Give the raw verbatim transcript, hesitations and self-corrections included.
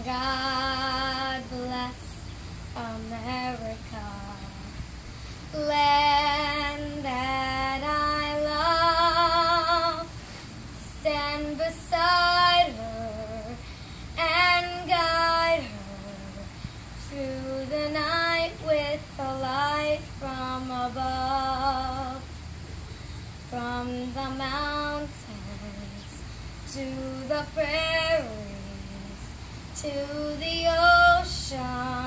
God bless America, land that I love. Stand beside her and guide her through the night with a light from above. From the mountains to the prairies, to the ocean,